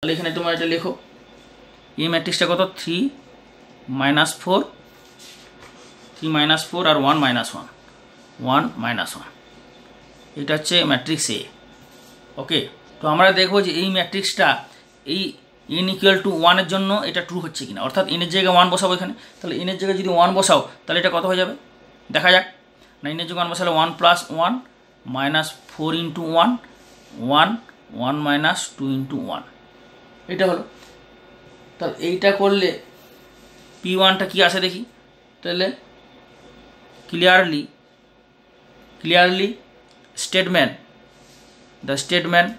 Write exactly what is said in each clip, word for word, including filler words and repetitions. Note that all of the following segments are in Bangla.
তাহলে এখানে তোমরা এটা লেখো, এই ম্যাট্রিক্সটা কত, three minus four, three minus four আর one minus one, one minus one, এটা হচ্ছে ম্যাট্রিক্স এ। ওকে, তো আমরা দেখবো যে এই ম্যাট্রিক্সটা এই এন ইকুয়াল টু ওয়ানের জন্য এটা ট্রু হচ্ছে কিনা, অর্থাৎ এনের জায়গায় ওয়ান বসাবো এখানে, তাহলে এনের জায়গায় যদি ওয়ান বসাও তাহলে এটা কত হয়ে যাবে দেখা যাক না। এনের জায়গায় ওয়ান বসালে one plus one minus four into one, one, one minus two into one, এটা হলো। তাহলে এইটা করলে পি ওয়ানটা কী আসে দেখি, তাহলে clearly clearly statement, the statement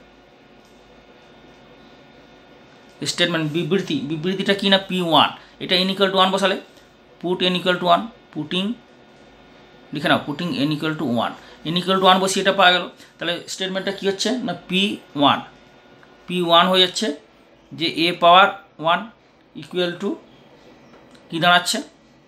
statement বিবৃতি, বিবৃতিটা কি না, পি ওয়ান, এটা এন ইকুয়াল টু ওয়ান বসালে put N equal to one, putting লিখে নাও, putting N equal to one, N equal to one বসিয়ে এটা পাওয়া গেল। তাহলে স্টেটমেন্টটা কী হচ্ছে না, পি ওয়ান, পি ওয়ান হয়ে যাচ্ছে যে A power one equal to কী দাঁড়াচ্ছে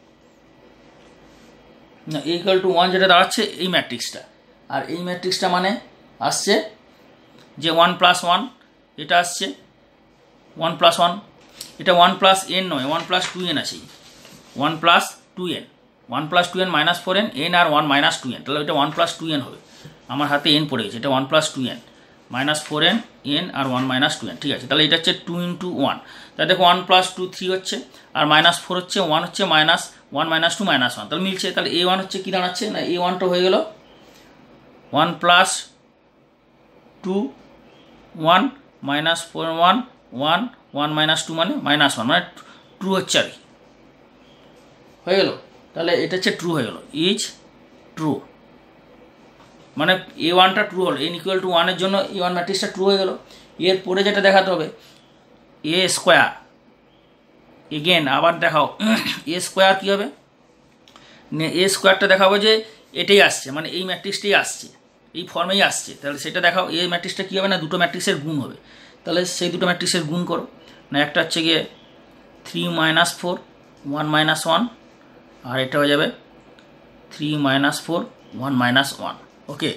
না, এ ইকুয়াল টু ওয়ান যেটা দাঁড়াচ্ছে এই ম্যাট্রিক্সটা, আর এই ম্যাট্রিক্সটা মানে আসছে যে ওয়ান প্লাস ওয়ান, এটা আসছে ওয়ান প্লাস ওয়ান, এটা ওয়ান প্লাস এন নয়, ওয়ান প্লাস টু এন আছে, one plus two N, one plus two N minus four N, N আর ওয়ান মাইনাস টু এন, তাহলে এটা ওয়ান প্লাস টু এন হবে। আমার হাতে এন পড়ে গেছে, এটা one plus two N minus four N, N আর ওয়ান মাইনাস টু এন, ঠিক আছে। তাহলে এটা হচ্ছে টু ইন্টু ওয়ান, তাহলে দেখো ওয়ান প্লাস টু থ্রি হচ্ছে, আর মাইনাস ফোর হচ্ছে, ওয়ান হচ্ছে minus one minus two minus one, তাহলে মিলছে। তাহলে এ ওয়ান হচ্ছে কী দাঁড়াচ্ছে না, এ ওয়ানটা হয়ে গেল one plus two one minus four one, one, one minus two মানে মাইনাস ওয়ান, মানে ট্রু হচ্ছে আর কি, হয়ে গেল। তাহলে এটা হচ্ছে ট্রু হয়ে গেল, ইজ ট্রু, মানে এ ওয়ানটা ট্রু হলো, এন ইকুয়াল টু ওয়ানের জন্য এ ওয়ান ম্যাট্রিক্সটা ট্রু হয়ে গেল। এরপরে যেটা দেখাতে হবে এ স্কোয়ার, এগেন আবার দেখাও এ স্কোয়ার কী হবে, এ স্কোয়ারটা দেখাবো যে এটাই আসছে, মানে এই ম্যাট্রিক্সটাই আসছে, এই ফর্মেই আসছে, তাহলে সেটা দেখাও। এই ম্যাট্রিক্সটা কী হবে না, দুটো ম্যাট্রিক্সের গুণ হবে, তাহলে সেই দুটো ম্যাট্রিক্সের গুণ করো না, একটা হচ্ছে গিয়ে three minus four one minus one, আর এটা হয়ে যাবে three minus four one minus one. Okay,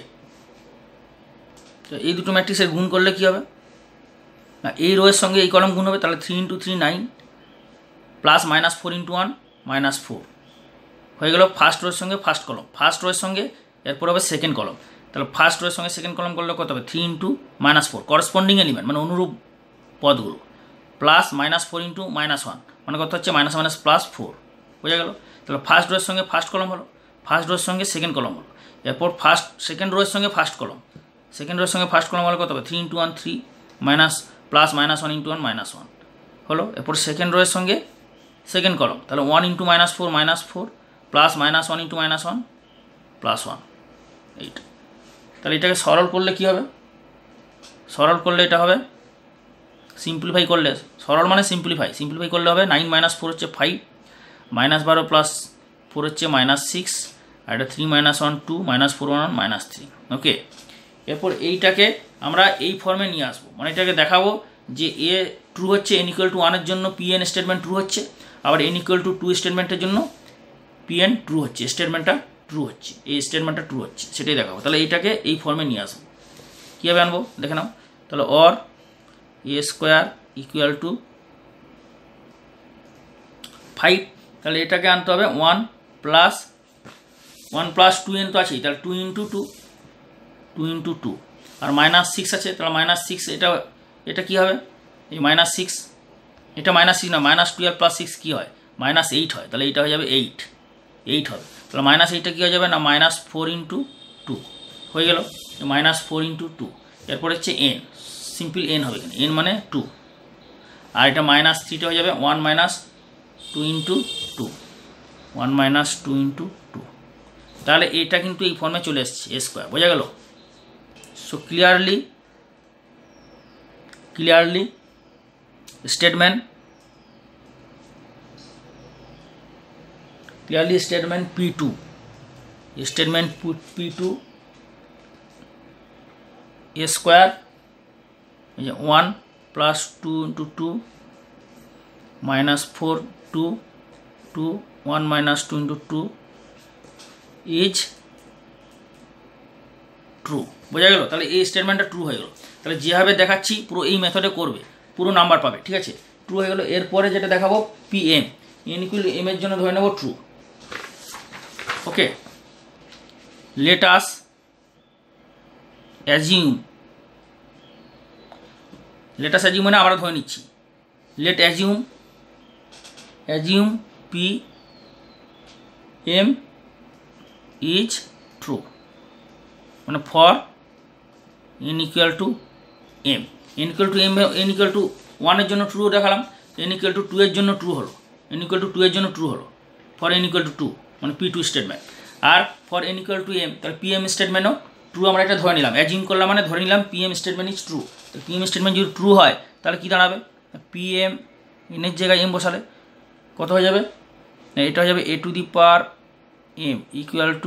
তো এই দুটো ম্যাট্রিক্সের গুণ করলে কী হবে না, এই রোয়ের সঙ্গে এই কলম গুণ হবে, তাহলে three into three nine, plus minus four into one minus four, হয়ে গেল ফার্স্ট রোয়ের সঙ্গে ফার্স্ট কলম, ফার্স্ট রোয়ের সঙ্গে এরপর হবে সেকেন্ড কলম, তাহলে ফার্স্ট রোয়ের সঙ্গে সেকেন্ড কলম করলে কত হবে, three into minus four corresponding element মানে অনুরূপ পদগুলো, plus minus four into minus one মানে কত হচ্ছে মাইনাস মাইনাস প্লাস ফোর, বোঝা গেল। তাহলে ফার্স্ট রোয়ের সঙ্গে ফার্স্ট কলম হলো, ফার্স্ট রোয়ের সঙ্গে সেকেন্ড কলম হলো, এরপর ফার্স্ট সেকেন্ড রোয়ের সঙ্গে ফার্স্ট কলম, সেকেন্ড রোয়ের সঙ্গে ফার্স্ট কলম হলে কত হবে, three into one three minus plus minus one into one minus one হলো, এরপর সেকেন্ড রোয়ের সঙ্গে সেকেন্ড কলম, তাহলে one into minus four minus four plus minus one into minus one plus one, এইটা। তাহলে এটাকে সরল করলে কী হবে, সরল করলে এটা হবে, সিম্পলিফাই করলে, সরল মানে সিম্পলিফাই, সিম্পলিফাই করলে হবে নাইন মাইনাস ফোর হচ্ছে ফাইভ, মাইনাস বারো প্লাস ফোর হচ্ছে মাইনাস সিক্স, আর এটা three minus one two minus four one minus three. Okay, এরপর এইটাকে আমরা এই ফর্মে নিয়ে আসবো, মানে এটাকে দেখাবো যে এ ট্রু হচ্ছে এন ইকুয়াল টু ওয়ানের জন্য পি এন স্টেটমেন্ট ট্রু হচ্ছে, আবার এন ইকুয়াল টু টু স্টেটমেন্টের জন্য পি এন ট্রু হচ্ছে, স্টেটমেন্টটা ট্রু হচ্ছে, এই স্টেটমেন্টটা ট্রু হচ্ছে সেটাই দেখাবো। তাহলে এইটাকে এই ফর্মে নিয়ে আসবো, কীভাবে আনবো দেখে নাও। তাহলে or A square equal to five, তাহলে এটাকে আনতে হবে one plus one plus two N তো আছেই, তাহলে two into two, two into two, আর মাইনাস সিক্স আছে, তাহলে মাইনাস সিক্স, এটা এটা কী হবে, এই মাইনাস সিক্স, এটা মাইনাস সিক্স না, মাইনাস টুয়েলভ প্লাস সিক্স কী হয়, মাইনাস এইট হয়, তাহলে এইটা হয়ে যাবে এইট, এইট হবে। তাহলে মাইনাস এইটটা কী হয়ে যাবে না, মাইনাস ফোর ইন্টু টু হয়ে গেল, মাইনাস ফোর ইন্টু টু, এরপর হচ্ছে এন, সিম্পল এন হবে এখানে, এন মানে টু, আর এটা মাইনাস থ্রিটা হয়ে যাবে one minus two into two, one minus two into two, তাহলে এটা কিন্তু এই ফর্মে চলে এসছে এ স্কোয়ার, বোঝা গেল। So clearly clearly statement clearly statement P two, statement P two a square one plus two into two minus four two two one minus two into two is true, বোঝা গেল। তাহলে এই স্টেটমেন্টটা ট্রু হয়ে গেল। তাহলে যেভাবে দেখাচ্ছি পুরো এই মেথডে করবে, পুরো নাম্বার পাবে, ঠিক আছে, ট্রু হয়ে গেল। এরপরে যেটা দেখাবো P M, N equal M এর জন্য ধরে নেব true. Okay, let us assume, let us assume মানে আমরা ধরে নিচ্ছি, let assume assume P M is true, মানে for N equal to M, N equal to M, N equal to ওয়ানের জন্য ট্রু দেখালাম, এন ইকুয়াল টু টু এর জন্য ট্রু হলো, এন ইকুয়াল টু টু এর জন্য ট্রু হলো, for N equal to two মানে পি টু স্টেটমেন্ট। আর for N equal to M, তাহলে পি এম স্টেটমেন্টও ট্রু আমরা এটা ধরে নিলাম, অ্যাজিউম করলাম মানে ধরে নিলাম P M statement is true. তো পি এম স্টেটমেন্ট যদি ট্রু হয় তাহলে কী দাঁড়াবে, পি এম এনের জায়গায় এম বসালে কত হয়ে যাবে, এটা হয়ে যাবে A to the power M equal to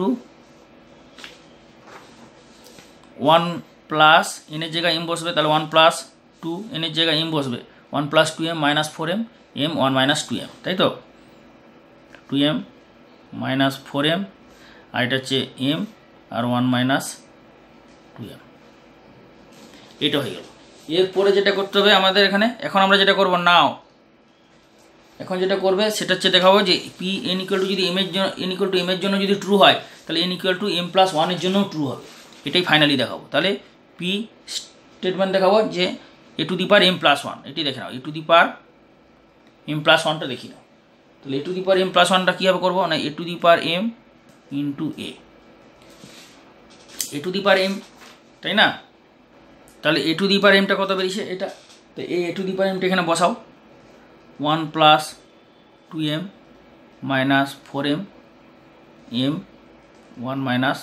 one plus এনের জায়গায় এম বসবে, তাহলে ওয়ান প্লাস টু এনের জায়গায় এম বসবে, one plus two M minus four M, M one minus two M, তাই তো, two M minus four M, আর এটা হচ্ছে এম আর ওয়ান মাইনাস টু এম, এটা হয়ে গেল। এরপরে যেটা করতে হবে আমাদের এখানে, এখন আমরা যেটা করবো নাও, এখন যেটা করবে সেটা হচ্ছে দেখাবো যে পি এন ইকুয়াল টু যদি এম এর জন্য এন ইকুয়াল টু এম এর জন্য যদি ট্রু হয় তাহলে N equal to M plus ওয়ানের জন্যও ট্রু হবে, এটাই ফাইনালি দেখাবো। তাহলে পি স্টেটমেন্ট দেখাবো যে A to the power M plus one, এটি দেখে নাও, A to the power M plus ওয়ানটা দেখি নাও। তাহলে A to the power M plus ওয়ানটা কীভাবে করবো না, A to the power M into A, A to the power M, তাই না, তাহলে এ টু দি পাওয়ার এমটা কত বেরিয়েছে এটা, তো এই এ টু দি পাওয়ার এমটা এখানে বসাও, one plus two M minus four M, M one minus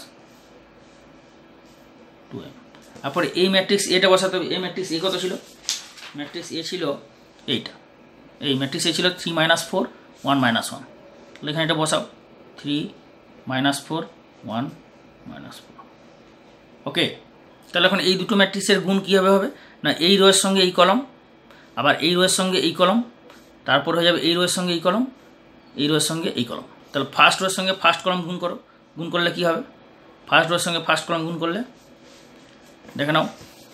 two M, তারপরে এই ম্যাট্রিক্স এটা বসাতে হবে। এই ম্যাট্রিক্স এ কত ছিল, ম্যাট্রিক্স এ ছিল এইটা, এই ম্যাট্রিক্স এ ছিল three minus four one minus one, তাহলে এখানে এটা বসাও, three minus four one minus four. Okay, তাহলে এখন এই দুটো ম্যাট্রিক্সের গুণ কীভাবে হবে না, এই রোয়ের সঙ্গে এই কলম, আবার এই রোয়ের সঙ্গে এই কলম, তারপর হয়ে যাবে এই রোয়ের সঙ্গে এই কলম, এই রোয়ের সঙ্গে এই কলম। তাহলে ফার্স্ট রোয়ের সঙ্গে ফার্স্ট কলম গুণ করো, গুণ করলে কী হবে, ফার্স্ট রোয়ের সঙ্গে ফার্স্ট কলম গুণ করলে দেখে নাও,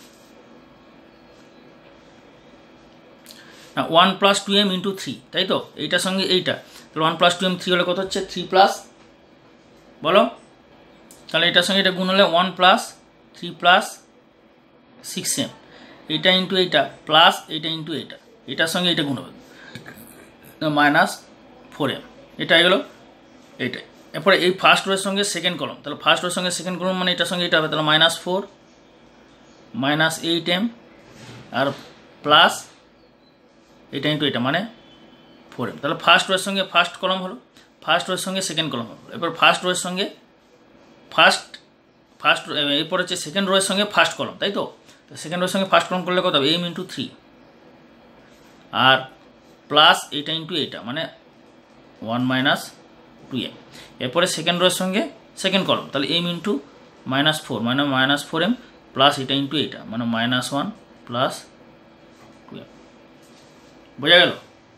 না one plus two M into three, তাই তো, এইটার সঙ্গে এইটা, তাহলে one plus two M three হলে কত হচ্ছে, থ্রি প্লাস, বলো, তাহলে এটার সঙ্গে এটা গুণ হলে one plus three plus six M, এইটা ইন্টু এইটা প্লাস এইটা ইন্টু এইটা, এটার সঙ্গে এইটা গুণ হবে মাইনাস ফোর এম, এটা হয়ে গেলো এইটাই। এরপরে এই ফার্স্ট রোয়ের সঙ্গে সেকেন্ড কলম, তাহলে ফার্স্ট রোয়ের সঙ্গে সেকেন্ড কলম মানে এটার সঙ্গে এটা হবে, তাহলে minus four minus eight M আর প্লাস এটা ইন্টু এটা মানে ফোর এম, তাহলে ফার্স্ট রোয়ের সঙ্গে ফার্স্ট কলম হলো, ফার্স্ট রোয়ের সঙ্গে সেকেন্ড কলম হলো, এরপর ফার্স্ট রোয়ের সঙ্গে ফার্স্ট ফার্স্ট এরপর হচ্ছে সেকেন্ড রোয়ের সঙ্গে ফার্স্ট কলম, তাই তো, সেকেন্ড রোয়ের সঙ্গে ফার্স্ট কলম করলে কত হবে, এম ইন্টু থ্রি আর প্লাস এইটা ইন্টু এইটা মানে ওয়ান মাইনাস টু এম, এরপরে সেকেন্ড রোয়ের সঙ্গে সেকেন্ড কলম, তাহলে এম ইন্টু মাইনাস ফোর মানে মাইনাস ফোর এম প্লাস এটা ইন্টু এইটা মানে minus one plus two M, বোঝা গেল।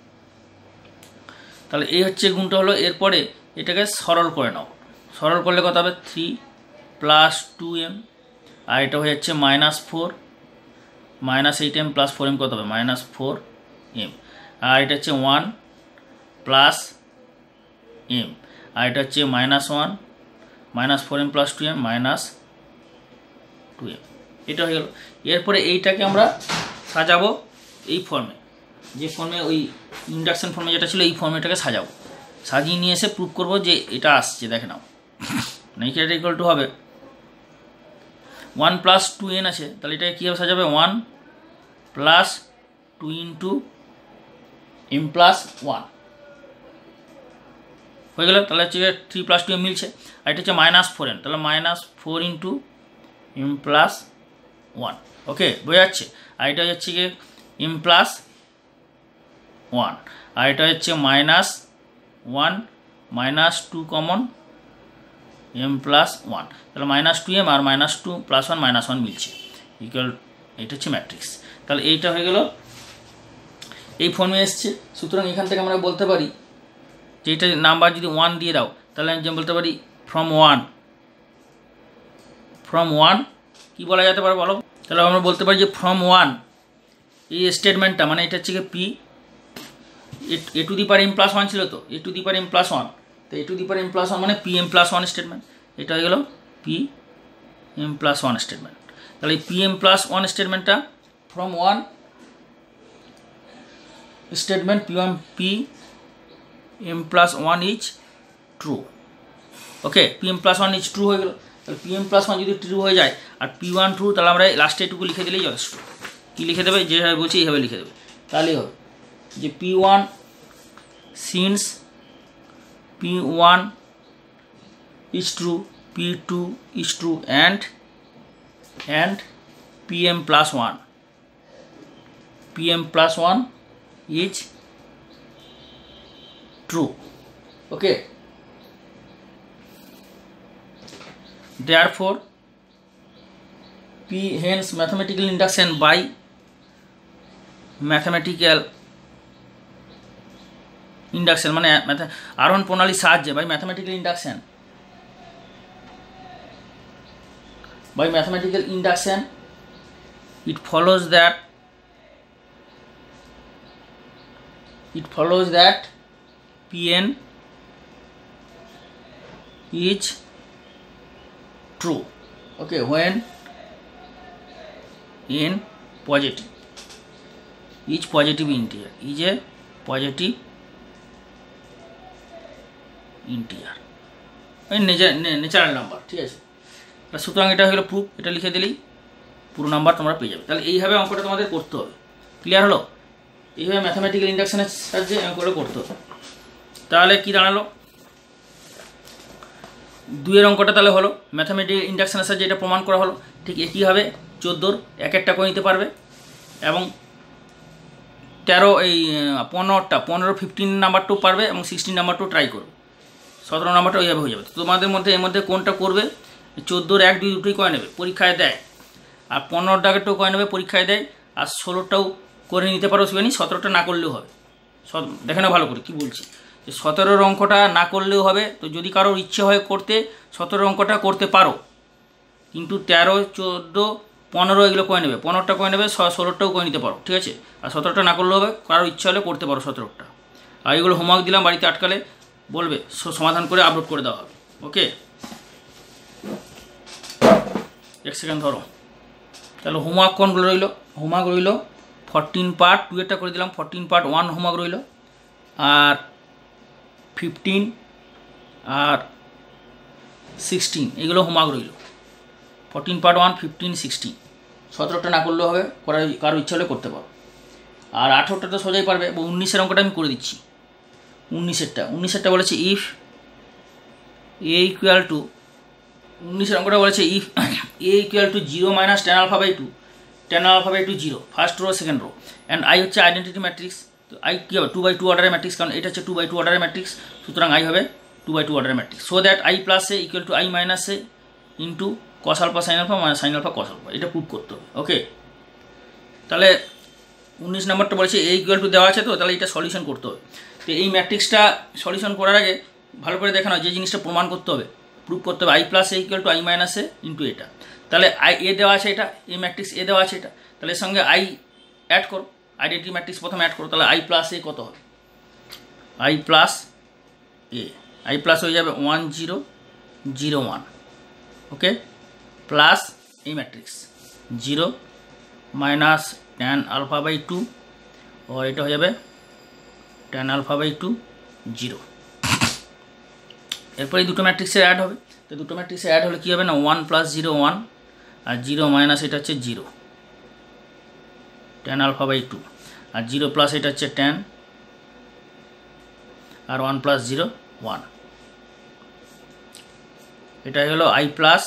তাহলে এই হচ্ছে গুণটা হলো, এরপরে এটাকে সরল করে নাও, সরল করলে কত হবে, থ্রি প্লাস টু এম আর এটা হয়ে যাচ্ছে minus four minus eight M plus four M কত হবে, মাইনাস ফোর এম, আর এটা হচ্ছে ওয়ান প্লাস এম আর এটা হচ্ছে minus one minus four M plus two M minus two M, এটা হয়ে গেল। এরপরে এইটাকে আমরা সাজাবো এই ফর্মে, যে ফর্মে ওই ইন্ডাকশন ফর্মে যেটা ছিল এই ফর্মে এটাকে সাজাবো, সাজিয়ে নিয়ে এসে প্রুভ করবো যে এটা আসছে, দেখে নাও, নাকি এটা ইকুয়াল টু হবে ওয়ান প্লাস টু এন আছে, তাহলে এটাকে কীভাবে সাজাবে, one plus two into M plus one হয়ে গেল, তাহলে হচ্ছে থ্রি প্লাস টু এম মিলছে, আর এটা হচ্ছে মাইনাস ফোর এন, তাহলে minus four into M plus one, okay বোঝা যাচ্ছে, আর এটা হচ্ছে গিয়ে এম প্লাস ওয়ান আর এটা হচ্ছে minus one minus two common M plus one, তাহলে মাইনাস টু এম আর minus two plus one minus one মিলছে ইকুয়াল, এটা হচ্ছে ম্যাট্রিক্স। তাহলে এইটা হয়ে গেল, এই ফর্মে এসছে, সুতরাং এখান থেকে আমরা বলতে পারি যে এটা নাম্বার যদি ওয়ান দিয়ে দাও তাহলে আমি যেমন বলতে পারি ফ্রম ওয়ান, ফ্রম ওয়ান কী বলা যেতে পারে বলো, তাহলে আমরা বলতে পারি যে ফ্রম ওয়ান এই স্টেটমেন্টটা মানে এটা হচ্ছে P A to the power M plus one ছিল তো, A to the power M plus one, তো A to the power M plus one মানে P M plus one statement, এটা হয়ে গেল P M plus one statement. তাহলে পি এম প্লাস ওয়ান স্টেটমেন্টটা from one statement P one P M plus one is true. Okay, P M plus one is true হয়ে গেল। তাহলে পি এম প্লাস ওয়ান যদি ট্রু হয়ে যায় আর পি ওয়ান ট্রু, তাহলে আমরা লাস্টে এটুকু লিখে দিলেই যথেষ্ট। কী লিখে দেবে, যেভাবে বলছি এইভাবে লিখে দেবে, তাহলেই হবে যে P one since P one is true, P two is true and and P M plus one P M plus one is true. Okay, therefore p hence mathematical induction by mathematical induction মানে আরোহণ প্রণালীর সাহায্যে by mathematical induction by mathematical induction it follows that it follows that pn is true. Okay, when n positive is positive integer is a positive integer natural number, ঠিক আছে। সুতরাং এটা হয়ে গেল প্রুফ, এটা লিখে দিলেই পুরো নাম্বার তোমরা পেয়ে যাবে। তাহলে এইভাবে অঙ্কটা তোমাদের করতে হবে, ক্লিয়ার হলো? এইভাবে ম্যাথামেটিক্যাল ইন্ডাকশনের সাহায্যে অঙ্কটা করতে হবে। তাহলে কি দাঁড়ালো, দুইয়ের অঙ্কটা তাহলে হলো ম্যাথামেটিক্যাল ইন্ডাকশনের সাহায্যে এটা প্রমাণ করা হলো। ঠিক একইভাবে চোদ্দোর এক একটা করে নিতে পারবে এবং তেরো এই পনেরোটা পনেরো ফিফটিন নাম্বারটাও পারবে এবং সিক্সটিন নাম্বারটাও ট্রাই করবে, সতেরো নাম্বারটা ওইভাবে হয়ে যাবে। তোমাদের মধ্যে এর মধ্যে কোনটা করবে, চোদ্দোর এক দুই দুটোই করে নেবে, পরীক্ষায় দেয়, আর পনেরোর ডাকেরটাও করে নেবে, পরীক্ষায় দেয়, আর ষোলোটাও করে নিতে পারো সেখানে, সতেরোটা না করলেও হবে। দেখে না ভালো করে কি বলছি, যে সতেরোর অঙ্কটা না করলেও হবে। তো যদি কারোর ইচ্ছে হয় করতে, সতেরোর অঙ্কটা করতে পারো, কিন্তু তেরো চোদ্দো পনেরো এগুলো করে নেবে, পনেরোটা করে নেবে, ষোলোটাও করে নিতে পারো, ঠিক আছে। আর সতেরোটা না করলেও হবে, কারোর ইচ্ছা হলে করতে পারো সতেরোটা। আর এগুলো হোমওয়ার্ক দিলাম, বাড়িতে আটকালে বলবে, সমাধান করে আপলোড করে দেওয়া হবে। ওকে, এক সেকেন্ড ধরো। তাহলে হোমওয়ার্ক কোনগুলো রইল, হোমওয়ার্ক রইল ফরটিন পার্ট টু এরটা করে দিলাম, ফরটিন পার্ট ওয়ান হোমওয়ার্ক রইল, আর ফিফটিন আর সিক্সটিন এগুলো হোমওয়ার্ক রইল। Fourteen part one fifteen sixteen সতেরোটা না করলেও হবে, করার কারো ইচ্ছা হলে করতে পারো। আর আঠেরোটা তো সোজাই পারবে। উনিশের অঙ্কটা আমি করে দিচ্ছি। উনিশেরটা উনিশেরটা বলেছে ইফ এ ইকুয়াল টু উনিশের অঙ্কটা বলেছে if A equal to zero minus ten alpha by two ten alpha by two zero first row second row and I হচ্ছে আইডেন্টিটি ম্যাট্রিক্স। তো আই কী হবে, টু বাই টু অর্ডারের ম্যাট্রিক্স, কারণ এটা হচ্ছে টু বাই টু অর্ডারের ম্যাট্রিক্স, সুতরাং আই হবে টু বাই টু অর্ডারের matrix. So that I plus A equal to I minus A into cos alpha sine alpha minus sine alpha cos alpha, এটা প্রুভ করতে হবে। ওকে, তাহলে উনিশ নম্বরটা বলেছে এ ইকুয়াল টু দেওয়া আছে, তো তাহলে এটা সলিউশন করতে হবে। তো এই ম্যাট্রিক্সটা সলিউশন করার আগে ভালো করে দেখানো, যে জিনিসটা প্রমাণ করতে হবে, প্রুভ করতে হবে, I plus A equal to I minus A into এটা। তাহলে আই এ দেওয়া আছে, এটা এই ম্যাট্রিক্স এ দেওয়া আছে এটা, তাহলে এর সঙ্গে আই অ্যাড করো, আইডেন্টি ম্যাট্রিক্স প্রথমে অ্যাড করো। তাহলে আই প্লাস এ কত হবে, I plus A I plus হয়ে যাবে one zero zero one. Okay, plus এই matrix zero minus ten alpha by two, ও এটা হয়ে যাবে tan alpha by two zero. এরপরে দুটো ম্যাট্রিক্সে অ্যাড হবে। তো দুটো ম্যাট্রিক্সে অ্যাড হলে কী হবে না, ওয়ান প্লাস জিরো ওয়ান, আর জিরো মাইনাস এটা হচ্ছে zero, tan alpha by two, আর জিরো প্লাস এটা হচ্ছে টেন, আর ওয়ান প্লাস জিরো ওয়ান। এটা হলো আই প্লাস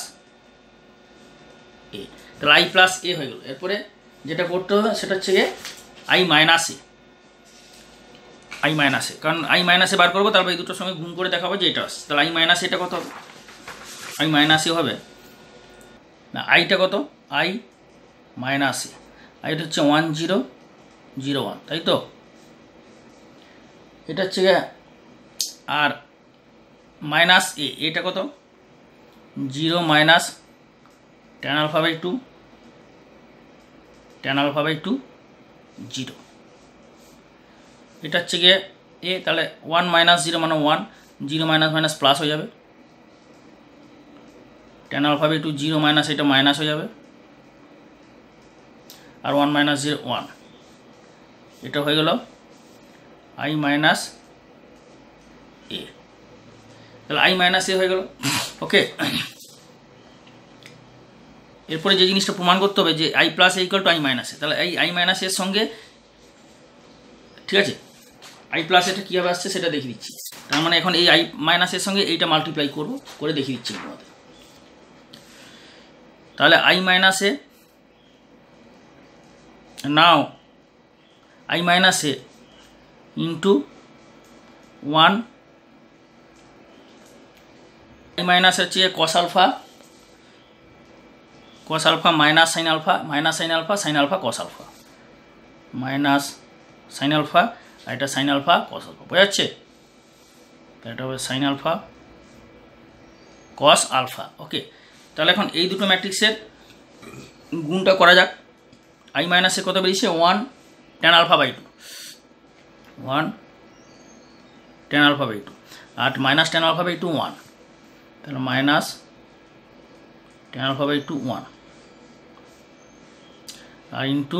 এ। তাহলে আই প্লাস এ হয়ে গেল। এরপরে যেটা করতে হবে সেটা হচ্ছে গিয়ে I minus A, I minus A, কারণ আই মাইনাসে বার করবো, তারপর এই দুটোর সঙ্গে গুণ করে দেখাবো যে এটা আসছে। তাহলে আই মাইনাস এটা কত হবে, আই মাইনাস এ হবে না, আইটা কত, আই মাইনাস এ, আইটা হচ্ছে ওয়ান জিরো জিরো ওয়ান, তাই তো। এটা হচ্ছে গিয়ে আর মাইনাস এ, এটা কত, zero minus ten alpha by two ten alpha by two zero. এটা হচ্ছে গিয়ে এ, তাহলে ওয়ান মাইনাস জিরো মানে one, zero minus minus plus হয়ে যাবে, tan alpha by two zero minus এটা মাইনাস হয়ে যাবে, আর ওয়ান মাইনাস জিরো ওয়ান, এটা হয়ে গেল আই মাইনাস এ, তাহলে আই মাইনাস এ হয়ে গেল। ওকে, এরপরে যে জিনিসটা প্রমাণ করতে হবে যে I plus A equal to I minus A, তাহলে এই আই মাইনাস এর সঙ্গে, ঠিক আছে, আই প্লাস এটা কীভাবে আসছে সেটা দেখিয়ে দিচ্ছি। তার মানে এখন এই আই মাইনাসের সঙ্গে এইটা মাল্টিপ্লাই করব, করে দেখিয়ে দিচ্ছি তোমাদের। তাহলে আই মাইনাসে নাও আই মাইনাসে ইন্টু ওয়ান, আই মাইনাস হচ্ছে cos alpha, cos alpha minus sine alpha, minus sine alpha, sine alpha cos alpha, minus sine alpha, আর এটা সাইন আলফা কস আলফা, বোঝা যাচ্ছে? এটা হবে sine alpha cos alpha. Okay, তাহলে এখন এই দুটো ম্যাট্রিক্সের গুণটা করা যাক। আই মাইনাসে কত বেরিয়েছে? One tan alpha by two, one tan alpha by two, আর minus ten alpha by two one, তাহলে minus ten alpha by two one, আর into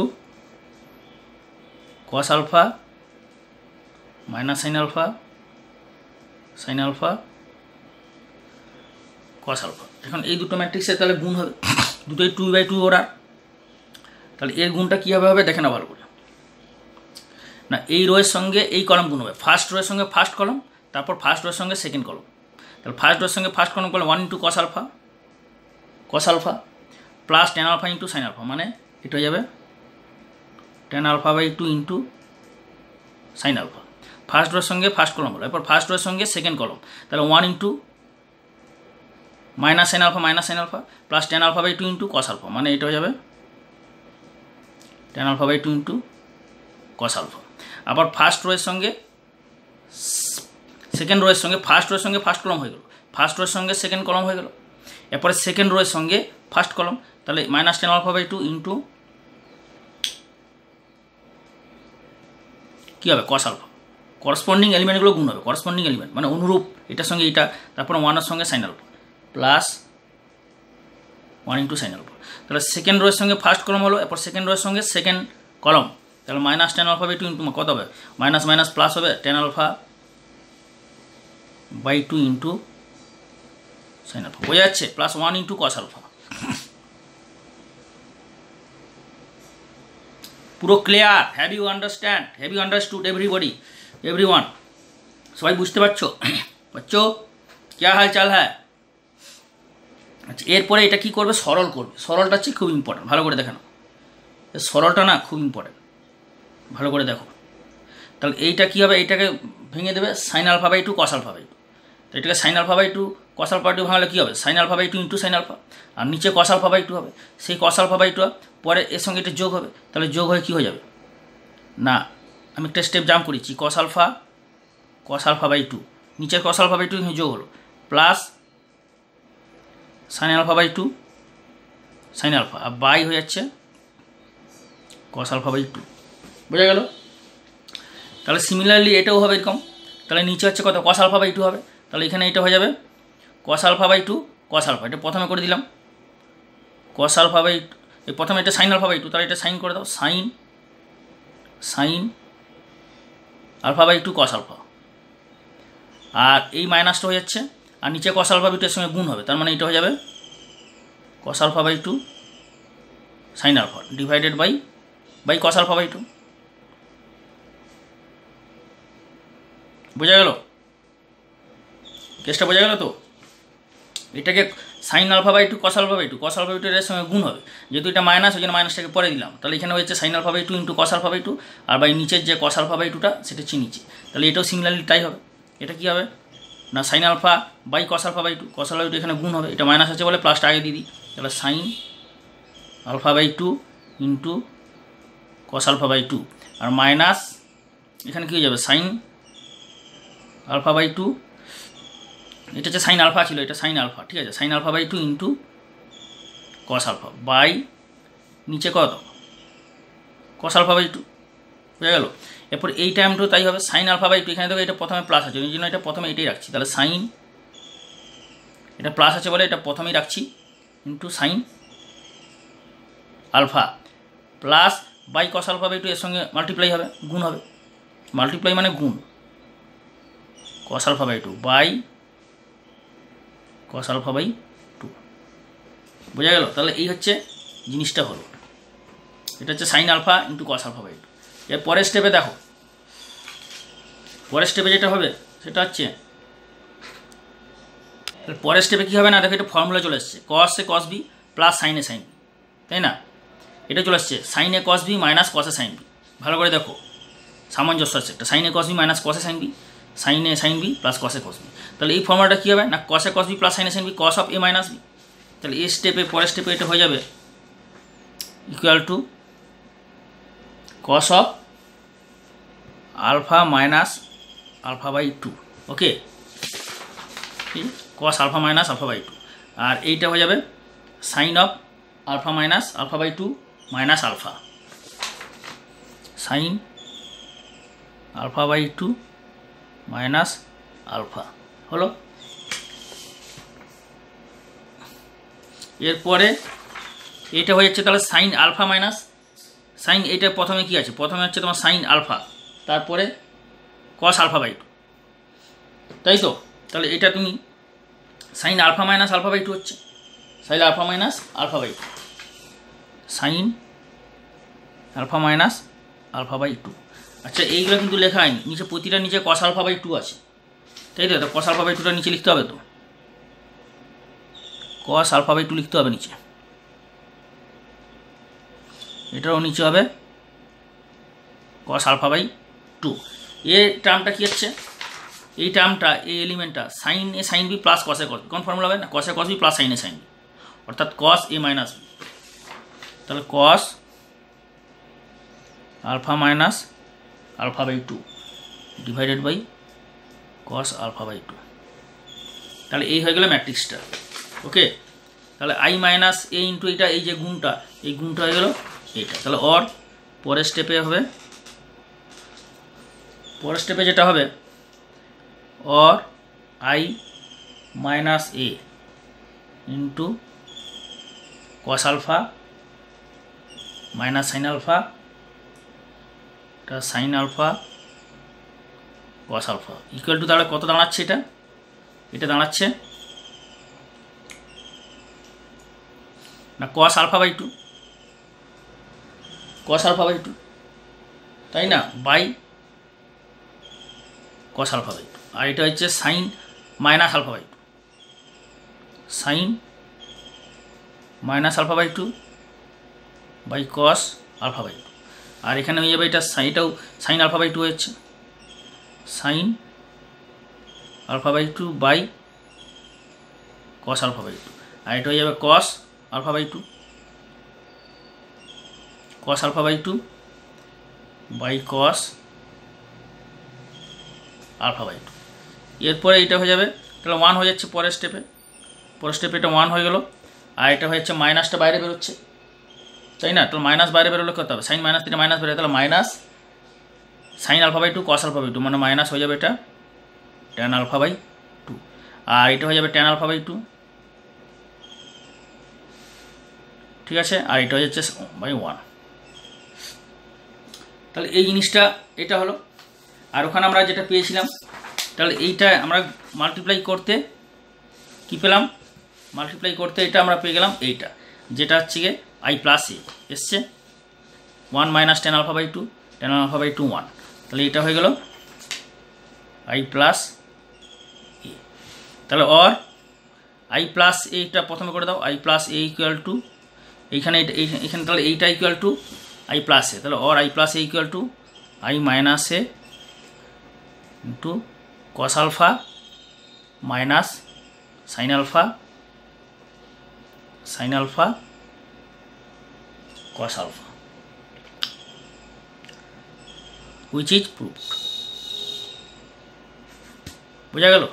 cos alpha minus sine alpha, sine alpha cos alpha. এখন এই দুটো ম্যাট্রিক্সের তাহলে গুণ হবে, দুটোই টু বাই টু অর্ডার। তাহলে এর গুণটা কীভাবে হবে দেখে না ভালো করে। না, এই রোয়ের সঙ্গে এই কলম গুণ হবে, ফার্স্ট রোয়ের সঙ্গে ফার্স্ট কলম, তারপর ফার্স্ট রোয়ের সঙ্গে সেকেন্ড কলম। তাহলে ফার্স্ট রোয়ের সঙ্গে ফার্স্ট কলম করলে one into cos alpha, cos alpha plus tan alpha into sine alpha, মানে এটা হয়ে যাবে tan alpha by two into sine alpha. First রোয়ের সঙ্গে ফার্স্ট কলম হলো, এরপর ফার্স্ট রোয়ের সঙ্গে সেকেন্ড কলম, তাহলে one into minus sine alpha minus sine alpha plus tan alpha by two into cos alpha, মানে এটা হয়ে যাবে tan alpha by two into cos alpha. আবার ফার্স্ট রোয়ের সঙ্গে সেকেন্ড রোয়ের সঙ্গে ফার্স্ট রোয়ের সঙ্গে ফার্স্ট কলম হয়ে গেল, ফার্স্ট রোয়ের সঙ্গে সেকেন্ড কলম হয়ে গেল, এরপরে সেকেন্ড রোয়ের সঙ্গে ফার্স্ট কলম, তাহলে minus ten alpha by two into কী হবে? Cos alpha. করসপন্ডিং এলিমেন্টগুলো গুণ হবে, করসপন্ডিং এলিমেন্ট মানে অনুরূপ, এটার সঙ্গে এটা, তারপরে ওয়ানের সঙ্গে sine alpha plus one into sine alpha. তাহলে সেকেন্ড রোয়ের সঙ্গে ফার্স্ট কলম হলো, এরপর সেকেন্ড রোয়ের সঙ্গে সেকেন্ড কলম, তাহলে minus ten alpha by two into কত হবে? মাইনাস মাইনাস প্লাস হবে, tan alpha by two into sine alpha, বোঝা যাচ্ছে? Plus one into cos alpha. পুরো clear? Have you understand? Have you understood everybody, everyone? সবাই বুঝতে পারছো? বাচ্চো ক্যা হাল চাল হ্যাঁ? আচ্ছা, এরপরে এটা কি করবে? সরল করবে। সরলটা হচ্ছে খুব ইম্পর্টেন্ট, ভালো করে দেখানো। সরলটা না খুব ইম্পর্টেন্ট, ভালো করে দেখো। তাহলে এইটা কী হবে? এইটাকে ভেঙে দেবে sine alpha by two cos alpha by two. তো এটাকে sine alpha by two cos alpha by two ভাঙলে কী হবে? Sine alpha by two into sine alpha, আর নিচে কস আলফা বাই টু হবে। সেই কস আলফা বাই টু পরে এর সঙ্গে এটা যোগ হবে, তাহলে যোগ হয়ে কী হয়ে যাবে? না, আমি একটা স্টেপ জাম্প করেছি, cos alpha cos alpha by two, নিচের কস আলফা বাই টু যোগ হলো, plus sine alpha by two sine alpha, আর বাই হয়ে যাচ্ছে কস আলফা বাই টু। বোঝা গেল? তাহলে সিমিলারলি এটাও হবে এরকম। তাহলে নিচে হচ্ছে কত? কস আলফা বাই টু হবে, তাহলে এখানে এটা হয়ে যাবে cos alpha by two cos alpha. এটা প্রথমে করে দিলাম কস আলফা বাই টু, এই প্রথমে এটা সাইন আলফা বাই টু, তাহলে এটা সাইন করে দাও, sine sine alpha by two cos alpha, আর এই মাইনাসটা হয়ে যাচ্ছে, আর নিচে কস আলফা বাই টু এর সঙ্গে গুণ হবে, তার মানে এটা হয়ে যাবে cos alpha by two sine alpha divided by by cos alpha by two. বোঝা গেল? কেসটা বোঝা গেল তো? এটাকে sine alpha by two cos alpha by two, cos alpha by two এর সঙ্গে গুণ হবে, যেহেতু এটা মাইনাস ওই জন্য মাইনাসটাকে পরে দিলাম। তাহলে এখানে হচ্ছে sine alpha by two into cos alpha by two, আর বাই নিচের যে কস আলফা বাই টুটা সেটা হচ্ছে নিচে। তাহলে এটাও সিমিলারলি তাই হবে। এটা কী হবে না, sine alpha by cos alpha by two, cos alpha by two এখানে গুণ হবে, এটা মাইনাস আছে বলে প্লাসটা আগে দিয়ে দিই, তাহলে sine alpha by two into cos alpha by two, আর মাইনাস এখানে কী হয়ে যাবে সাইন আলফা বাই টু, এটা হচ্ছে সাইন আলফা ছিল, এটা সাইন আলফা, ঠিক আছে, sine alpha by two into cos alpha by নিচে কত? কস আলফা বাই টু, বুঝা গেল। এরপর এই টাইমটাও তাই হবে, সাইন আলফা বাই টু, এখানে দেখো এটা প্রথমে প্লাস আছে ওই জন্য এটা প্রথমে এটাই রাখছি, তাহলে সাইন, এটা প্লাস আছে বলে এটা প্রথমেই রাখছি, into sine alpha plus by cos alpha by two, এর সঙ্গে মাল্টিপ্লাই হবে, গুণ হবে, মাল্টিপ্লাই মানে গুণ, cos alpha by two by cos alpha by two, বোঝা গেল। তাহলে এই হচ্ছে জিনিসটা হলো, এটা হচ্ছে sine alpha into cos alpha by two. এর পরের স্টেপে দেখো, পরের স্টেপে যেটা হবে সেটা হচ্ছে, পরের স্টেপে কী হবে না, দেখো এটা ফর্মুলা চলে এসছে, cos A cos B plus sine A sine B, তাই না, এটা চলে আসছে sine A cos B minus cos A sine B. ভালো করে দেখো সামঞ্জস্য আছে একটা, sine A cos B minus cos A sine B, sine A sine B plus cos A cos B. তাহলে এই ফর্মুলাটা কী হবে না, cos A cos B plus sine A sine B cos of A minus B. তাহলে এই স্টেপে পরের স্টেপে এটা হয়ে যাবে equal to cos of alpha minus alpha by two, okay, cos alpha minus alpha by two. আর এইটা হয়ে যাবে sine of alpha minus alpha by two minus alpha, sine alpha by two minus alpha হলো। এরপরে এটা হয়ে যাচ্ছে তাহলে সাইন আলফা মাইনাস সাইন, এইটা প্রথমে কি আছে, প্রথমে হচ্ছে তোমার সাইন আলফা, তারপরে কস আলফা বাই টু, তাই তো। তাহলে এটা তুমি sine alpha minus alpha by two হচ্ছে, sine alpha minus alpha by two, sine alpha minus alpha by two. আচ্ছা এইগুলো কিন্তু লেখা হয়নি, নিচে প্রতিটা নিচে কস আলফা বাই টু আছে, তাই তো, তো কস আলফা বাই টুটা নিচে লিখতে হবে, তো কস আলফা বাই টু লিখতে হবে নিচে, এটাও নিচে হবে কস আলফা বাই টু। এ টার্মটা কী হচ্ছে, এই টার্মটা এই এলিমেন্টটা sine A sine B plus cos A cos B, কোন ফর্মুলা হবে না, cos A cos B plus sine A sine B, অর্থাৎ কস এ মাইনাস বি। তাহলে cos alpha minus alpha by two divided by cos alpha by two. তাহলে এই হয়ে গেল ম্যাট্রিক্সটা, ওকে। তাহলে আই মাইনাস এ ইন্টু এইটা, এই যে গুণটা, এই গুণটা হয়ে গেল এইটা। তাহলে অর পরের স্টেপে হবে, পরের স্টেপে যেটা হবে or I minus A into cos alpha minus sine alpha, এটা sine alpha cos alpha equal to, তাহলে কত দাঁড়াচ্ছে এটা, এটা দাঁড়াচ্ছে না cos alpha by two, cos alpha by two, তাই না, by cos alpha by two. আর এটা হচ্ছে sine minus alpha by two, sine minus alpha by two by cos alpha by two. আর এখানে হয়ে যাবে এটা, এটাও সাইন আলফা বাই টু হচ্ছে, sine alpha by two by cos alpha by two. আর এটা হয়ে যাবে cos alpha by two, cos alpha by two by cos alpha by two. এরপরে এটা হয়ে যাবে, তাহলে ওয়ান হয়ে যাচ্ছে পরের স্টেপে, পরের স্টেপে এটা ওয়ান হয়ে গেল। আর এটা হয়ে যাচ্ছে মাইনাসটা বাইরে বেরোচ্ছে, তাই না, তাহলে মাইনাস বাইরে বেরোলে কত হবে, সাইন মাইনাস থেকে মাইনাস বেরোয়, তাহলে minus sine alpha by two cos alpha by two, মানে মাইনাস হয়ে যাবে এটা ট্যান আলফা বাই টু। আর এটা হয়ে যাবে ট্যান আলফা বাই টু, ঠিক আছে। আর এটা হয়ে যাচ্ছে বাই ওয়ান। তাহলে এই জিনিসটা এটা হলো। আর ওখানে আমরা যেটা পেয়েছিলাম, তাহলে এইটা আমরা মাল্টিপ্লাই করতে কী পেলাম, মাল্টিপ্লাই করতে এটা আমরা পেয়ে গেলাম এইটা, যেটা হচ্ছে গিয়ে আই প্লাস এ এসছে one minus ten alpha by two, ten alpha by two one. তাহলে এটা হয়ে গেল আই প্লাস এ। তাহলে অর আই প্লাস এইটা প্রথমে করে দাও, I plus A equal to, এইখানে এইখানে তাহলে এইটা equal to I plus A, তাহলে or I plus A equal to I minus A into cos alpha minus sine alpha sine alpha cos alpha, which is proved. বোঝা গেল।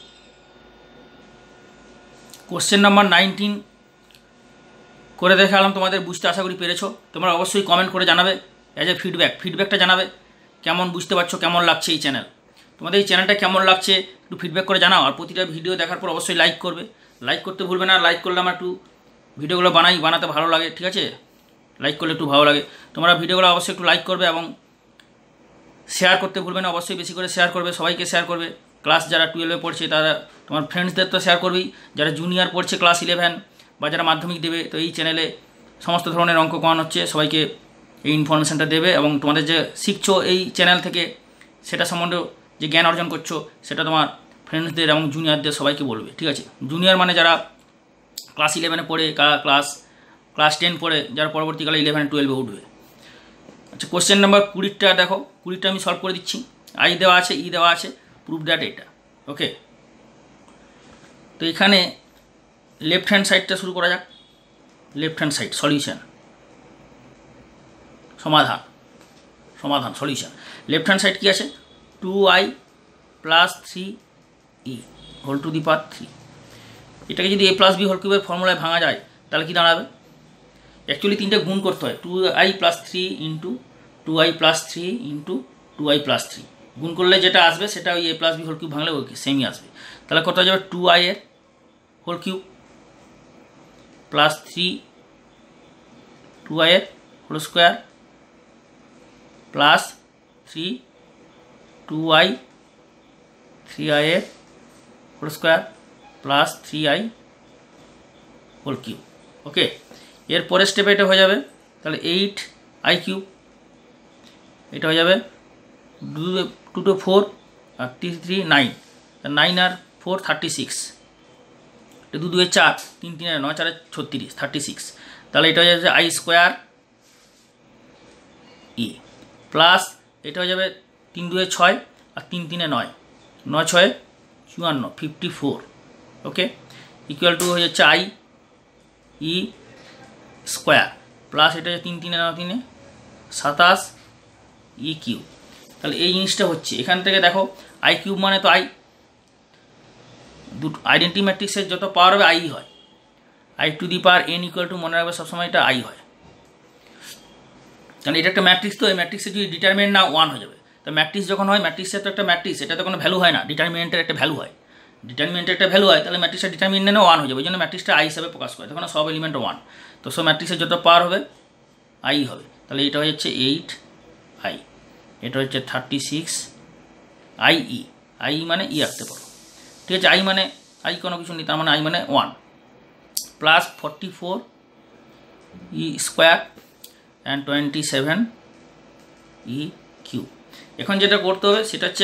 কোশ্চেন নাম্বার নাইনটিন করে দেখালাম, তোমাদের বুঝতে আশা করি পেরেছো। তোমরা অবশ্যই কমেন্ট করে জানাবে অ্যাজ এ ফিডব্যাক ফিডব্যাকটা জানাবে কেমন বুঝতে পারছো, কেমন লাগছে এই চ্যানেল, তোমাদের এই চ্যানেলটা কেমন লাগছে একটু ফিডব্যাক করে জানাও। আর প্রতিটা ভিডিও দেখার পর অবশ্যই লাইক করবে, লাইক করতে ভুলবে না। লাইক করলে আমার একটু ভিডিওগুলো বানাই বানাতে ভালো লাগে, ঠিক আছে? লাইক করলে একটু ভালো লাগে। তোমরা ভিডিওগুলো অবশ্যই একটু লাইক করবে এবং শেয়ার করতে ভুলবে না, অবশ্যই বেশি করে শেয়ার করবে, সবাইকে শেয়ার করবে। ক্লাস যারা টুয়েলভে পড়ছে তারা তোমার ফ্রেন্ডসদের তো শেয়ার করবেই, যারা জুনিয়র পড়ছে ক্লাস ইলেভেন বা যারা মাধ্যমিক দেবে, তো এই চ্যানেলে সমস্ত ধরনের অঙ্ক করানো হচ্ছে, সবাইকে এই ইনফরমেশানটা দেবে এবং তোমাদের যে শিখছো এই চ্যানেল থেকে সেটা সম্বন্ধে যে জ্ঞান অর্জন করছো সেটা তোমার ফ্রেন্ডসদের এবং জুনিয়রদের সবাইকে বলবে, ঠিক আছে? জুনিয়র মানে যারা ক্লাস ইলেভেনে পড়ে, ক্লাস ক্লাস টেন পড়ে, যারা পরবর্তীকালে ইলেভেন টুয়েলভে উঠবে। আচ্ছা, কোশ্চেন নাম্বার কুড়িটা দেখো, কুড়িটা আমি সলভ করে দিচ্ছি। আই দেওয়া আছে, ই দেওয়া আছে, প্রুফ দ্যাট এটা। ওকে, তো এখানে লেফট হ্যান্ড সাইডটা শুরু করা যাক। লেফট হ্যান্ড সাইড সলিউশন, সমাধান সমাধান সলিউশন। লেফট হ্যান্ড সাইড কী আছে? Two I plus three E whole to the power three. এটাকে যদি এ প্লাস বি হোল কিউবের ফর্মুলায় ভাঙা যায় তাহলে কি দাঁড়াবে? অ্যাকচুয়ালি তিনটে গুণ করতে হয়, two I plus three into two I plus three into two I plus three. গুণ করলে যেটা আসবে সেটা ওই A plus B whole cube ভাঙলে ওই সেমই আসবে। তাহলে কত যাবে? টু আই এর whole cube plus three two I এর whole square plus three two I three I এর whole square plus three I whole cube. Okay, এর পরের স্টেপে এটা হয়ে যাবে তাহলে এইট আই কিউব, এটা হয়ে যাবে টু টু টু ফোর আর থ্রি থ্রি নাইন, নাইন আর ফোর থার্টি সিক্স, এটা দু দুয়ে চার, তিন তিনে নয়, চারে ছত্রিশ, থার্টি সিক্স। তাহলে এটা হয়ে যাবে আই স্কোয়ার ই প্লাস এটা হয়ে যাবে তিন দুয়ে ছয় আর তিন তিনে নয়, নয় ছয় চুয়ান্ন, fifty four. Okay, equal to হয়ে যাচ্ছে আই ই স্কোয়ার প্লাস এটা তিন তিনে নয় তিনে সাতাশ ই কিউব। তাহলে এই জিনিসটা হচ্ছে এখান থেকে দেখো আই কিউব মানে তো আই, দুটো আইডেন্টি ম্যাট্রিক্সের যত পাওয়ার হবে আই হয়। I to the power N equal to মনে রাখবে সবসময় এটা আই হয়, কারণ এটা একটা ম্যাট্রিক্স, তো এই ম্যাট্রিক্সের যদি ডিটারমিনেন্ট না ওয়ান হয়ে যাবে। তো ম্যাট্রিক্স যখন হয়, ম্যাট্রিক্সের তো একটা ম্যাট্রিক্স, এটা তো কোনো ভ্যালু হয় না, ডিটারমিনেন্টের একটা ভ্যালু হয়। ডিটারমিনেন্টের একটা ভ্যালু হয় তাহলে ম্যাট্রিক্সের ডিটারমিনেন্টও ওয়ান হয়ে যাবে, ওই জন্য ম্যাট্রিক্সটা আই হিসাবে প্রকাশ করে, তখন সব এলিমেন্ট ওয়ান। তো সব ম্যাট্রিক্সের যত পাওয়ার হবে আই হবে। তাহলে এটা হচ্ছে এইট আই, এটা হচ্ছে thirty six I E, I মানে ই রাখতে পারো, ঠিক আছে? আই মানে আই কোনো কিছু নেই, তার মানে আই মানে one plus forty four E square and twenty seven E cube. এখন যেটা করতে হবে সেটা হচ্ছে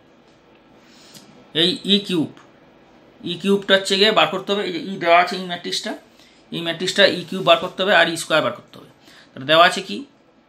এই ই কিউব, ই কিউবটা হচ্ছে গিয়ে বার করতে হবে। এই যে ই দেওয়া আছে এই ম্যাট্রিক্সটা, এই ম্যাট্রিক্সটা ই কিউব বার করতে হবে আর ই স্কোয়ার বার করতে হবে। তাহলে দেওয়া আছে কি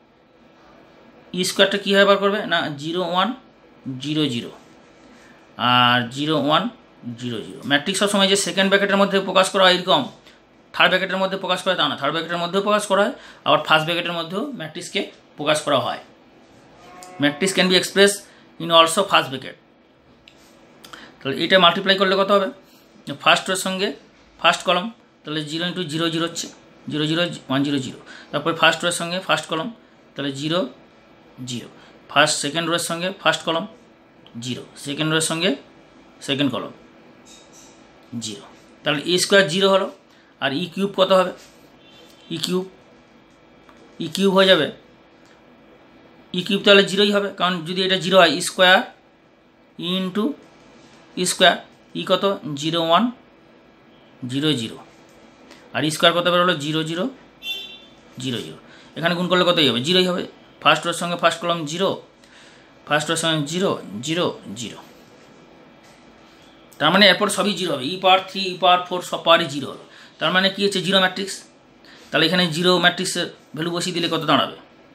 ই স্কোয়ারটা কীভাবে বার করবে না, জিরো ওয়ান জিরো জিরো আর zero one zero zero. Matrix সব সময় যে সেকেন্ড ব্র্যাকেটের মধ্যে প্রকাশ করা হয় এরকম, থার্ড ব্র্যাকেটের মধ্যে প্রকাশ করা তা না, থার্ড ব্র্যাকেটের মধ্যেও প্রকাশ করা হয়, আবার ফার্স্ট ব্র্যাকেটের মধ্যেও ম্যাট্রিক্সকে প্রকাশ করা হয়। Matrix can be express in also first bracket. তাহলে এটা মাল্টিপ্লাই করলে কত হবে? ফার্স্ট রোর সঙ্গে ফার্স্ট কলম, তাহলে জিরো ইন্টু জিরো জিরো হচ্ছে zero zero one zero zero. তারপরে ফার্স্ট রোর সঙ্গে ফার্স্ট কলম, তাহলে জিরো জিরো। ফার্স্ট সেকেন্ড রোর সঙ্গে ফার্স্ট কলম জিরো, সেকেন্ড রোর সঙ্গে সেকেন্ড কলম জিরো। তাহলে এ স্কোয়ার জিরো হলো, আর ই কিউব কত হবে? ই কিউব ই কিউব হয়ে যাবে, ই কিউব তাহলে জিরোই হবে, কারণ যদি এটা জিরো হয় E square E into E square, E কত? জিরো ওয়ান জিরো জিরো, আর ই স্কোয়ার কত বেরোলো? Zero zero zero zero. এখানে গুণ করলে কতই হবে? জিরোই হবে। ফার্স্ট রোর সঙ্গে ফার্স্ট কলম জিরো, ফার্স্ট রোর সঙ্গে জিরো জিরো জিরো, তার মানে এরপর সবই জিরো হবে। ই পাওয়ার থ্রি ই পাওয়ার ফোর সব পাওয়ারই জিরো হবে, তার মানে কী হচ্ছে? Zero matrix. তাহলে এখানে জিরো ম্যাট্রিক্সের ভ্যালু বসিয়ে দিলে কত দাঁড়াবে?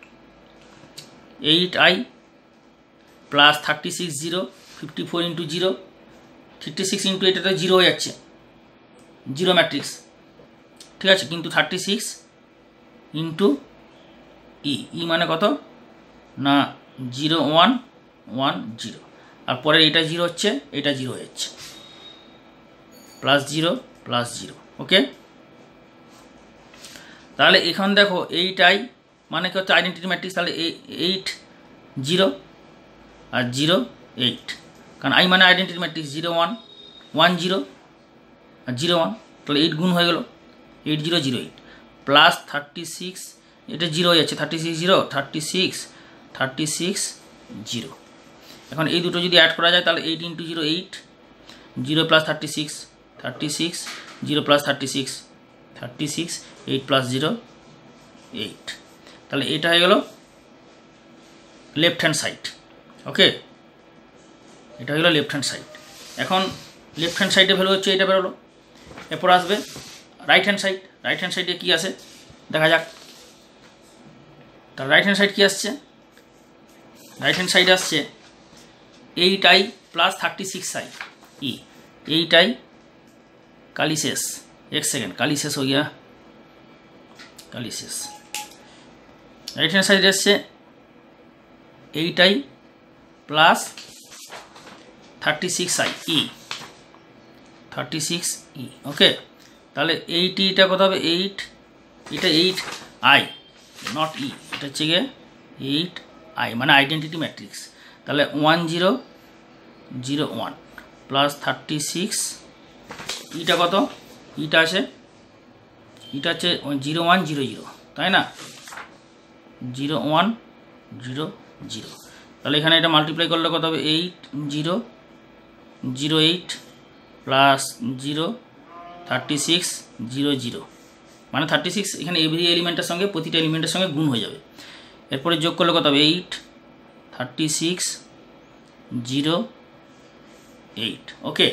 Eight I plus thirty six zero, fifty four into zero, fifty six into এটা তো জিরো হয়ে যাচ্ছে, জিরো ম্যাট্রিক্স, ঠিক আছে? কিন্তু thirty six into E, E মানে কত না জিরো ওয়ান ওয়ান জিরো, আর পরে এটা জিরো হচ্ছে, এটা জিরো হয়ে যাচ্ছে, plus zero plus zero. Okay, তাহলে এখন দেখো এইট আই মানে কি হচ্ছে আইডেন্টিটি ম্যাট্রিক্স, তাহলে এইট জিরো আর জিরো এইট, কারণ আই মানে identity matrix, zero one one zero আর জিরো ওয়ান, তাহলে এইট গুণ হয়ে গেল eight zero zero eight plus thirty six, এটা জিরো হয়ে যাচ্ছে, thirty six zero thirty six thirty six zero. এখন এই দুটো যদি অ্যাড করা যায় তাহলে eight into zero eight, zero plus thirty six thirty six, zero plus thirty six thirty six, eight plus zero eight, তাহলে এটা হয়ে গেল লেফট হ্যান্ড সাইড। ওকে, এটা হয়ে গেল লেফট হ্যান্ড সাইড। এখন লেফট হ্যান্ড সাইডে ভ্যালু হচ্ছে এটা বেরোলো। এরপর আসবে right hand side. Right hand সাইডে কী আসে দেখা যাক। তার রাইট হ্যান্ড সাইড কী আসছে, রাইট হ্যান্ড সাইড আসছে eight I plus thirty six I E, eight I কালি শেষ, एक सेकेंड काली शेष हो गया, काली शेष। राइट हैंड साइड से eight I plus thirty six I E, thirty six E. Okay, তাহলে এইট ইটা কত হবে, এইট এটা এইট আই নট ই, এটা হচ্ছে গিয়ে এইট আই মানে আইডেন্টিটি ম্যাট্রিক্স। তাহলে one zero zero one plus thirty six, ইটা কত, ইটা আছে ইটা হচ্ছে জিরো ওয়ান জিরো জিরো, তাই না, জিরো ওয়ান জিরো জিরো। তাহলে এখানে এটা মাল্টিপ্লাই করলে কত হবে, eight zero zero eight plus zero thirty six zero zero, মানে থার্টি সিক্স এখানে এভরি এলিমেন্টের সঙ্গে প্রতিটা এলিমেন্টের সঙ্গে গুণ হয়ে যাবে। এরপরে যোগ করলে কত হবে, eight thirty six zero eight. Okay,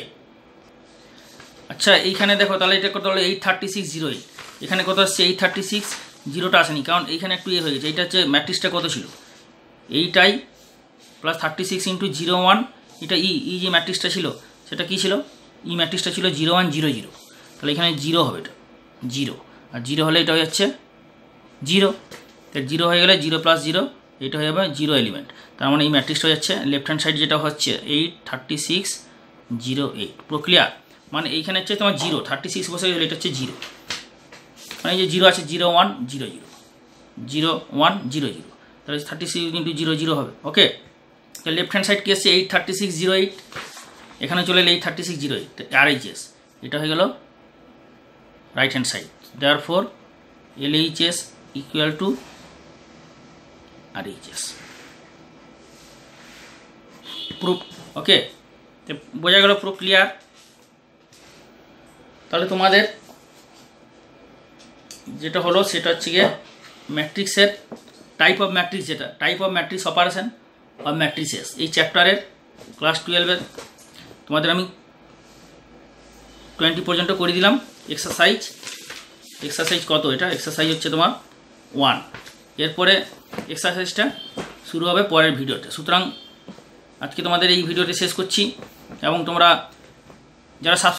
আচ্ছা এইখানে দেখো তাহলে এটা কত হলো, eight thirty six zero eight, এখানে কত আসছে এইট থার্টি সিক্স, জিরোটা আসেনি কারণ এইখানে একটু ইয়ে হয়ে গেছে। এইটা হচ্ছে ম্যাট্রিক্সটা কত ছিল, eight I plus thirty six into zero one, এটা ই ই যে ম্যাট্রিক্সটা ছিল সেটা কী ছিল, ই ম্যাট্রিক্সটা ছিল জিরো ওয়ান জিরো জিরো, তাহলে এখানে জিরো হবে, এটা জিরো, আর জিরো হলে এটা হয়ে যাচ্ছে জিরো, তাহলে জিরো হয়ে গেলে জিরো প্লাস জিরো এটা হয়ে যাবে জিরো এলিমেন্ট, তার মানে এই ম্যাট্রিক্সটা হয়ে যাচ্ছে লেফট হ্যান্ড সাইড যেটা হচ্ছে eight thirty six zero eight. প্রক্রিয়া মানে এইখানে হচ্ছে তোমার জিরো, থার্টি সিক্স বসে গেলে এটা হচ্ছে জিরো, মানে এই যে জিরো আছে zero one zero zero zero one zero zero, তাহলে thirty six into zero zero হবে। ওকে, তো লেফট হ্যান্ড সাইড কী আসছে, eight thirty six zero eight, এখানে চলে এলে eight thirty six zero eight R H S, এটা হয়ে গেল right hand side. There for L H S equal to R H S proof. Okay, তো বোঝা গেল, প্রুফ ক্লিয়ার। তাহলে তোমাদের যেটা হলো সেটা হচ্ছে গিয়ে ম্যাট্রিক্সের টাইপ অফ ম্যাট্রিক্স, যেটা type of matrix operation of matrices, এই চ্যাপ্টারের ক্লাস টুয়েলভের তোমাদের আমি টোয়েন্টি পর্যন্ত করে দিলাম এক্সারসাইজ। এক্সারসাইজ কত, এটা এক্সারসাইজ হচ্ছে তোমার ওয়ান। এরপরে এক্সারসাইজটা শুরু হবে পরের ভিডিওতে। সুতরাং আজকে তোমাদের এই ভিডিওটি শেষ করছি, এবং তোমরা যারা